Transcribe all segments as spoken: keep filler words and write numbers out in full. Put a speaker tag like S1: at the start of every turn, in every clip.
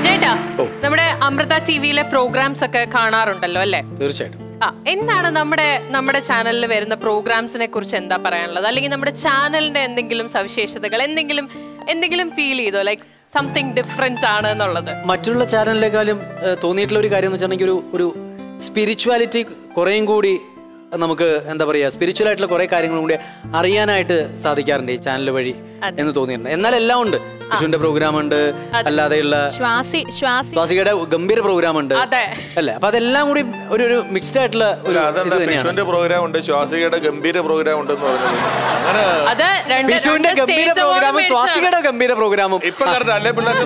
S1: ചേട്ടാ, നമ്മുടെ അമൃത ടിവിയിലെ പ്രോഗ്രാംസ് ഒക്കെ കാണാറുണ്ടല്ലോ അല്ലേ?
S2: തീർച്ചയായിട്ടും.
S1: ആ, എന്താണ് നമ്മുടെ നമ്മുടെ ചാനലിൽ വരുന്ന പ്രോഗ്രാംസിനെ കുറിച്ച് എന്താ പറയാനുള്ളത്? അല്ലെങ്കിൽ നമ്മുടെ ചാനലിന്റെ എന്തെങ്കിലും സവിശേഷതകൾ എന്തെങ്കിലും എന്തെങ്കിലും ഫീൽ ചെയ്തോ, ലൈക്ക് സംതിങ് ഡിഫറൻസ് ആണ് എന്നുള്ളത്?
S2: മറ്റുള്ള ചാനലിനെക്കാളും തോന്നിയിട്ടുള്ള ഒരു കാര്യം എന്ന് വെച്ചിട്ടുണ്ടെങ്കിൽ ഒരു ഒരു സ്പിരിച്വാലിറ്റി കുറേയും കൂടി നമുക്ക് എന്താ പറയുക, സ്പിരിച്വൽ ആയിട്ടുള്ള കുറെ കാര്യങ്ങളും കൂടി അറിയാനായിട്ട് സാധിക്കാറുണ്ട് ഈ ചാനൽ വഴി എന്ന് തോന്നിയിട്ടുണ്ട്. എന്നാൽ എല്ലാം ഉണ്ട്. വിഷുവിന്റെ പ്രോഗ്രാം ഉണ്ട്, അല്ലാതെയുള്ള ശ്വാസികയുടെ ഗംഭീര പ്രോഗ്രാം ഉണ്ട് അല്ലേ? അപ്പൊ അതെല്ലാം കൂടി ഒരു ഒരു മിക്സ്ഡ് ആയിട്ടുള്ള ഒരു
S3: വിഷുവിന്റെ പ്രോഗ്രാം ഉണ്ട്, ശ്വാസികയുടെ ഗംഭീര പ്രോഗ്രാം ഉണ്ടെന്ന് പറഞ്ഞത്.
S2: വിഷുവിന്റെ ഗംഭീര പ്രോഗ്രാമും ശ്വാസികയുടെ ഗംഭീര പ്രോഗ്രാമും
S3: ഇപ്പൊ അല്ലേ പിള്ളേർക്ക്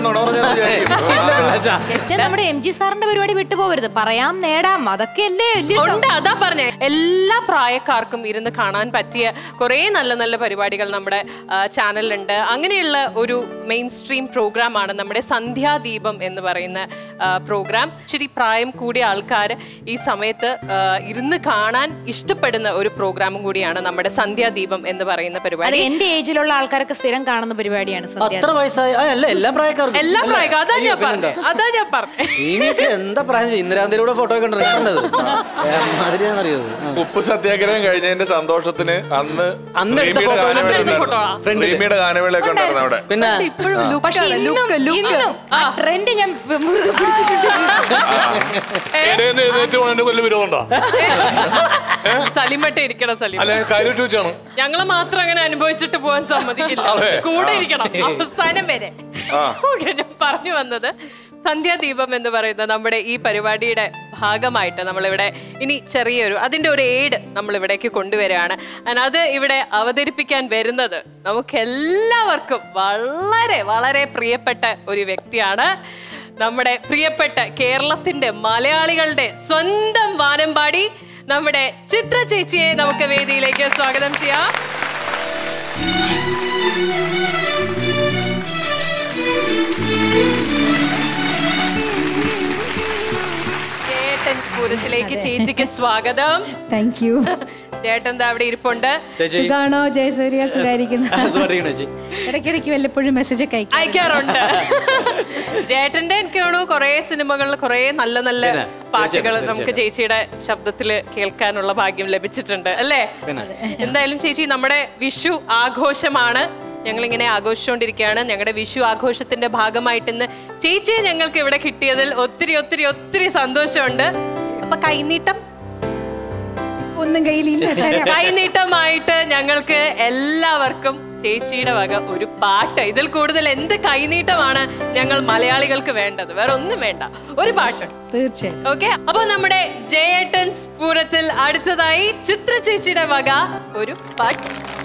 S4: നമ്മുടെ എം ജി സാറിന്റെ പരിപാടി വിട്ടുപോകരുത്. പറയാം, നേടാം, അതൊക്കെ അല്ലേ
S1: ഉണ്ട്. അതാ പറഞ്ഞേ, എല്ലാ പ്രായക്കാർക്കും ഇരുന്ന് കാണാൻ പറ്റിയ കുറെ നല്ല നല്ല പരിപാടികൾ നമ്മുടെ ചാനലിലുണ്ട്. അങ്ങനെയുള്ള ഒരു മെയിൻ സ്ട്രീം പ്രോഗ്രാം ആണ് നമ്മുടെ സന്ധ്യാദീപം എന്ന് പറയുന്ന പ്രോഗ്രാം. ശരി, പ്രായം കൂടിയ ആൾക്കാർ ഈ സമയത്ത് ഇരുന്ന് കാണാൻ ഇഷ്ടപ്പെടുന്ന ഒരു പ്രോഗ്രാമും കൂടിയാണ് നമ്മുടെ സന്ധ്യാദീപം എന്ന് പറയുന്ന പരിപാടി.
S4: എന്റെ ഏജിലുള്ള ആൾക്കാരൊക്കെ സ്ഥിരം കാണുന്ന പരിപാടിയാണ്.
S2: എല്ലാ പ്രായക്കാർക്കും
S1: എല്ലാ പ്രായക്കാരും അതാ ഞാൻ പറഞ്ഞത് അതാ ഞാൻ പറഞ്ഞത്
S2: എന്താ പ്രായം? ഇന്ദിരാഗാന്ധിയുടെ ഫോട്ടോ കണ്ടത്
S3: ഉപ്പ് സത്യാഗ്രഹം കഴിഞ്ഞതിന്റെ സന്തോഷത്തിന് അന്ന്
S2: അന്ന്
S3: റീമിയുടെ ഗാനമേളയൊക്കെ ഉണ്ടായിരുന്നു അവിടെ.
S2: പിന്നെ
S4: ട്രെൻഡ് ഞാൻ
S3: കൊല്ലം വിരോധമുണ്ടോ?
S1: സലിമട്ടെ ഇരിക്കണം. സലിം
S3: അല്ലെ കാര്യമായിട്ട് വെച്ചാണ്
S1: ഞങ്ങള് മാത്രം അങ്ങനെ അനുഭവിച്ചിട്ട് പോകാൻ സമ്മതിക്കില്ല, കൂടെ ഇരിക്കണം അവസാനം വരെ. ഞാൻ പറഞ്ഞു വന്നത്, സന്ധ്യാദീപം എന്ന് പറയുന്ന നമ്മുടെ ഈ പരിപാടിയുടെ ഭാഗമായിട്ട് നമ്മളിവിടെ ഇനി ചെറിയൊരു അതിൻ്റെ ഒരു എയ്ഡ് നമ്മളിവിടേക്ക് കൊണ്ടുവരികയാണ്. അത് ഇവിടെ അവതരിപ്പിക്കാൻ വരുന്നത് നമുക്കെല്ലാവർക്കും വളരെ വളരെ പ്രിയപ്പെട്ട ഒരു വ്യക്തിയാണ്. നമ്മുടെ പ്രിയപ്പെട്ട കേരളത്തിൻ്റെ മലയാളികളുടെ സ്വന്തം വാനമ്പാടി നമ്മുടെ ചിത്ര ചേച്ചിയെ നമുക്ക് വേദിയിലേക്ക് സ്വാഗതം ചെയ്യാം. ജയട്ടൻസ്പൂരത്തിലേക്ക് ചേച്ചിക്ക് സ്വാഗതം.
S5: Thank you.
S1: ചേട്ടൻ എന്താ അവിടെ ഇരിപ്പുണ്ട്?
S5: സുഖാണോ ജയസൂര്യ? സുഖായിരിക്കുന്നു. ഇടയ്ക്കിടയ്ക്ക് വല്ലപ്പോഴും മെസ്സേജ് ഒക്കെ അയക്കാറുണ്ട്.
S1: ചേട്ടന്റെ എനിക്ക് തോന്നുന്നു കുറെ സിനിമകളിൽ കുറെ നല്ല നല്ല പാട്ടുകൾ നമുക്ക് ചേച്ചിയുടെ ശബ്ദത്തിൽ കേൾക്കാനുള്ള ഭാഗ്യം ലഭിച്ചിട്ടുണ്ട് അല്ലേ? എന്തായാലും ചേച്ചി, നമ്മുടെ വിഷു ആഘോഷമാണ്, ഞങ്ങളിങ്ങനെ ആഘോഷിച്ചുകൊണ്ടിരിക്കുകയാണ്. ഞങ്ങളുടെ വിഷു ആഘോഷത്തിന്റെ ഭാഗമായിട്ട് ഇന്ന് ചേച്ചിയെ ഞങ്ങൾക്ക് ഇവിടെ കിട്ടിയതിൽ ഒത്തിരി ഒത്തിരി ഒത്തിരി സന്തോഷമുണ്ട്. അപ്പൊ കൈനീട്ടം
S5: ഒന്നും കയ്യിലില്ല.
S1: കൈനീട്ടമായിട്ട് ഞങ്ങൾക്ക് എല്ലാവർക്കും ചേച്ചിയുടെ വക ഒരു പാട്ട്. ഇതിൽ കൂടുതൽ എന്ത് കൈനീട്ടമാണ് ഞങ്ങൾ മലയാളികൾക്ക് വേണ്ടത്? വേറെ ഒന്നും വേണ്ട, ഒരു പാട്ട്
S5: തീർച്ചയായും.
S1: ഓക്കെ, അപ്പൊ നമ്മുടെ ജയേട്ടൻസ്പൂരത്തിൽ അടുത്തതായി ചിത്ര ചേച്ചിയുടെ വക ഒരു പാട്ട്.